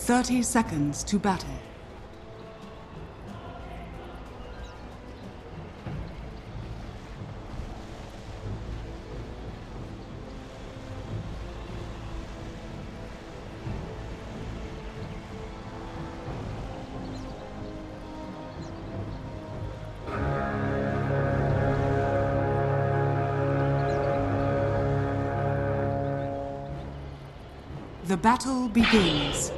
30 seconds to battle. The battle begins.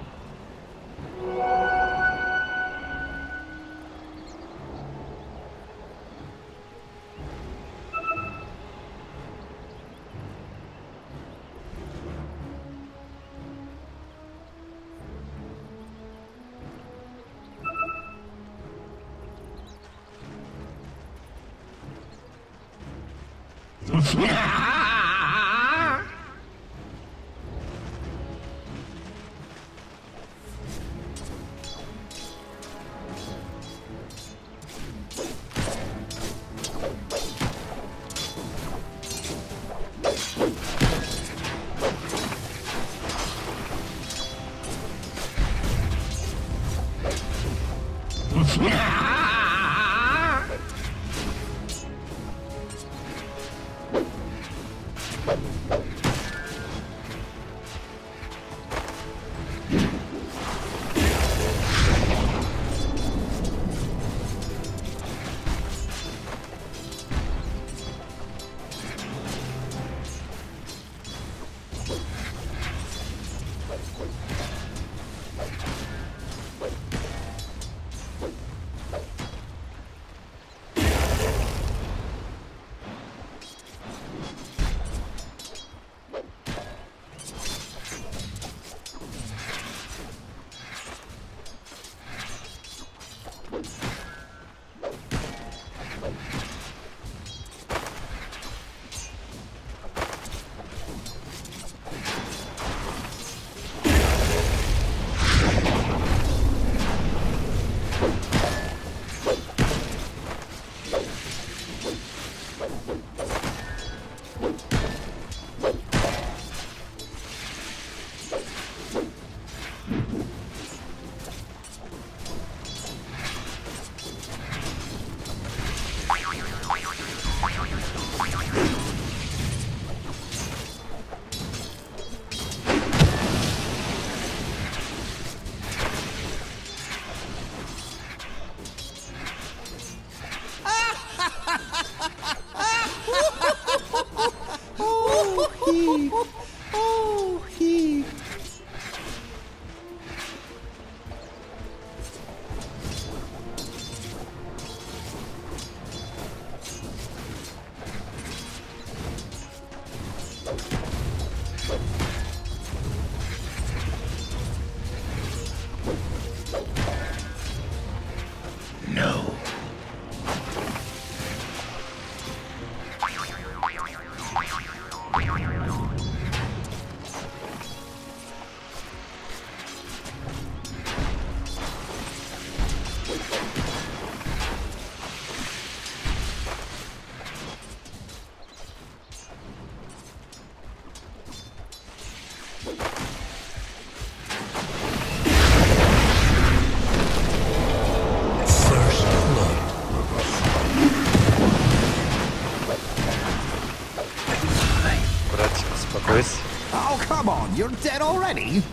Oh, come on, you're dead already?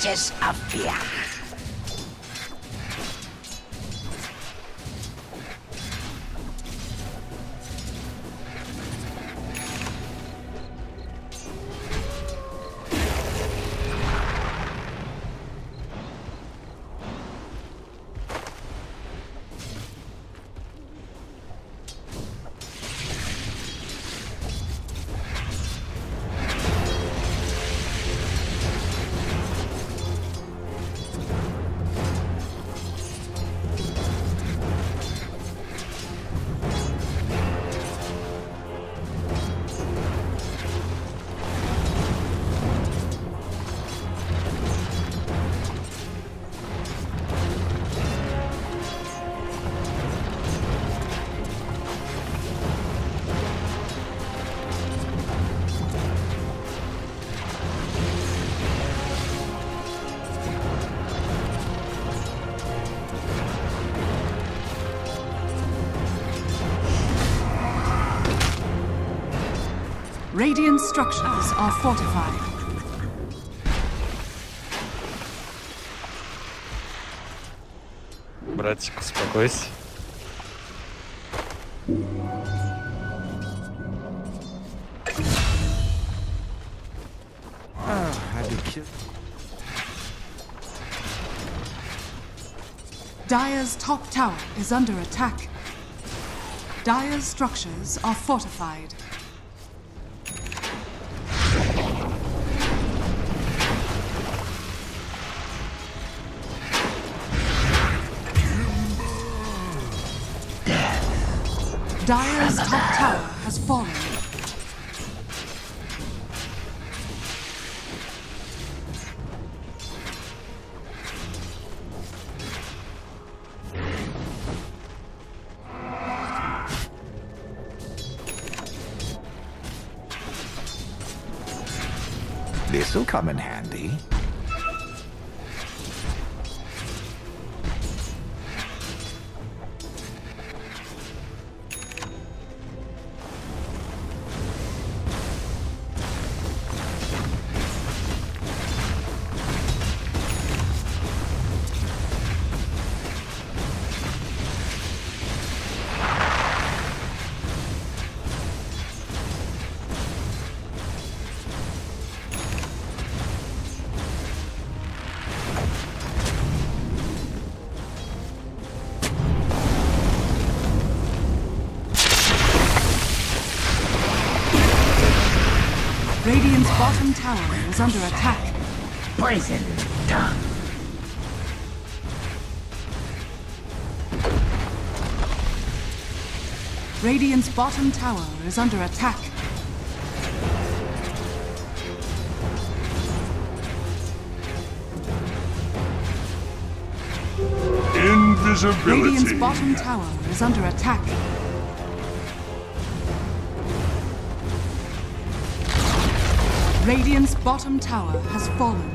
images of fear. Radiant structures are fortified. Братик, успокойся. Dire's top tower is under attack. Dire's structures are fortified. Dire's top tower has fallen. This'll come in handy. Radiant's bottom tower is under attack. Poison tongue. Radiant's bottom tower is under attack. Invisibility. Radiant's bottom tower is under attack. Radiant's bottom tower has fallen.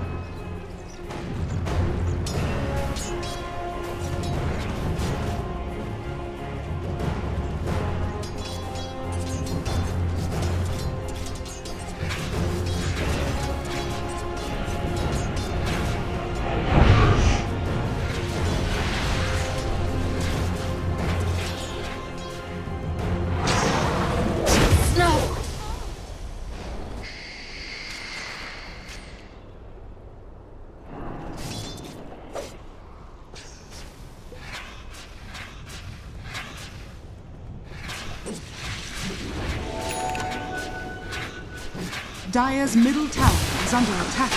Dire's middle tower is under attack.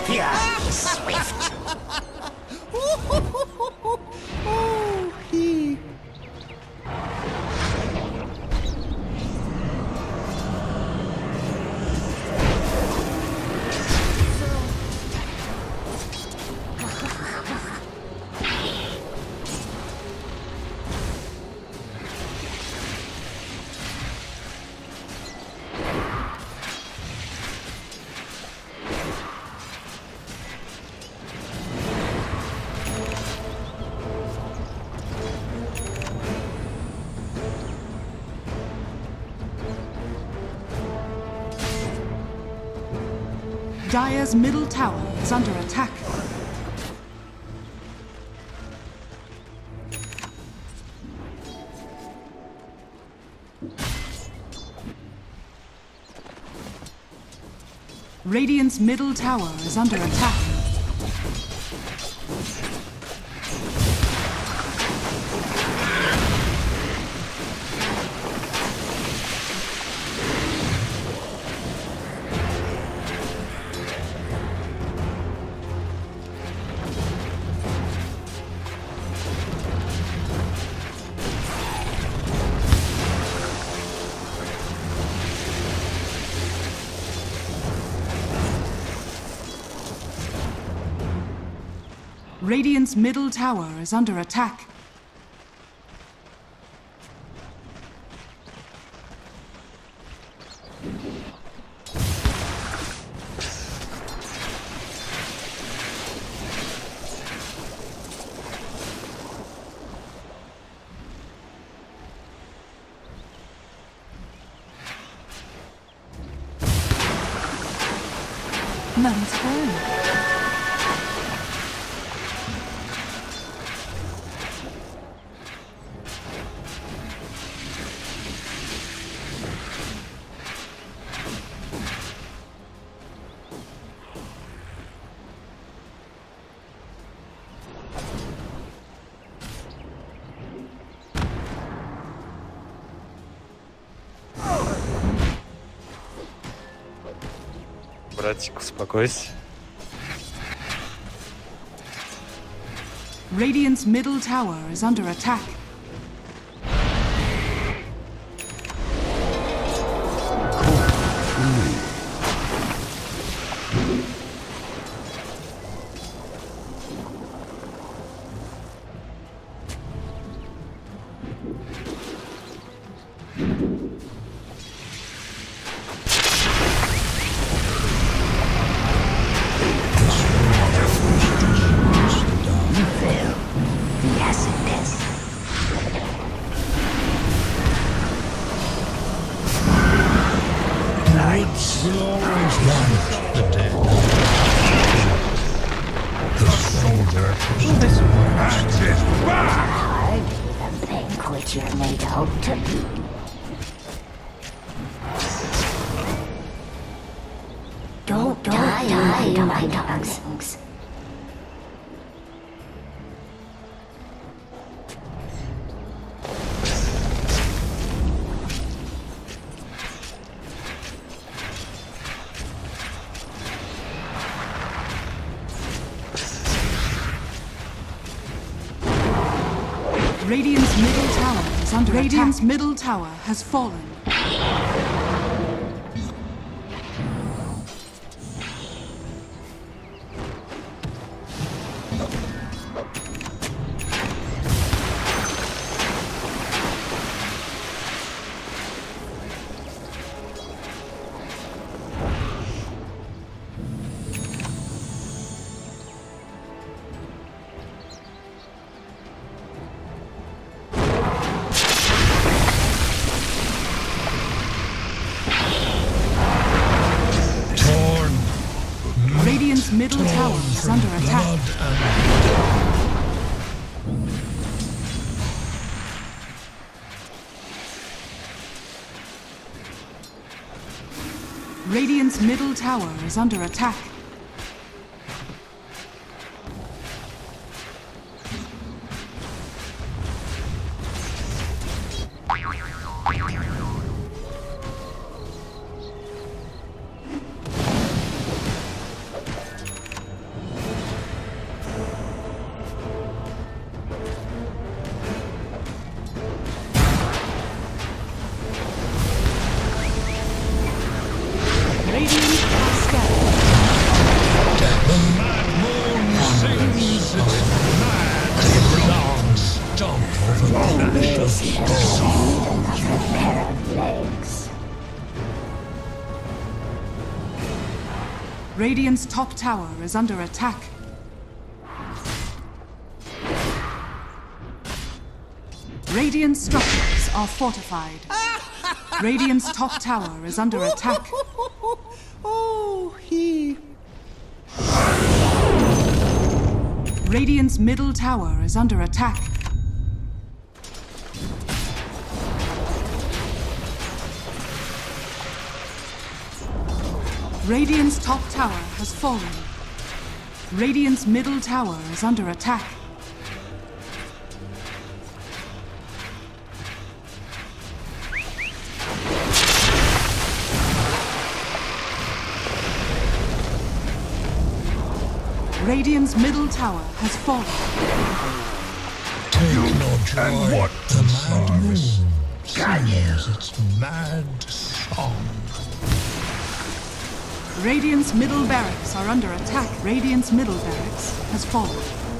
Here, swift. Oh, he. Dire's middle tower is under attack. Radiant's middle tower is under attack. Radiant's middle tower is under attack. Man's home. Братик, успокойся. Radiant's middle tower is under attack. Radiant's middle tower is under attack. Radiant's middle tower has fallen. Middle tower is under attack. Radiant's middle tower is under attack. Radiant's top tower is under attack. Radiant structures are fortified. Radiant's top tower is under attack. Oh, he... Radiant's middle tower is under attack. Radiant's top tower has fallen. Radiant's middle tower is under attack. Radiant's middle tower has fallen. You and what The mad moon service? sings its mad song. Radiant's middle barracks are under attack. Radiant's middle barracks has fallen.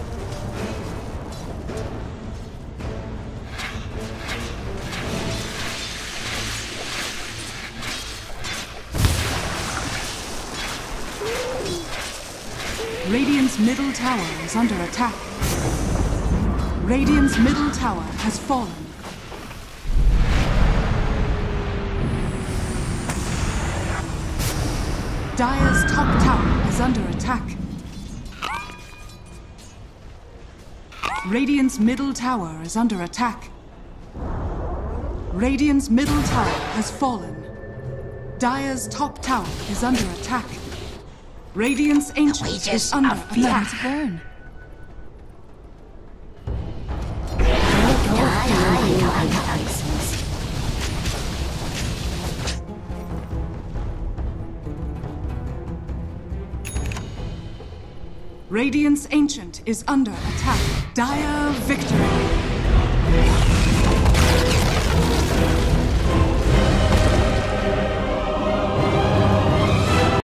Radiant's middle tower is under attack. Radiant's middle tower has fallen. Dire's top tower is under attack. Radiant's middle tower is under attack. Radiant's middle tower has fallen. Dire's top tower is under attack. Radiant's ancient is wages under of fear. attack. Burn. Radiant's ancient is under attack. Dire victory.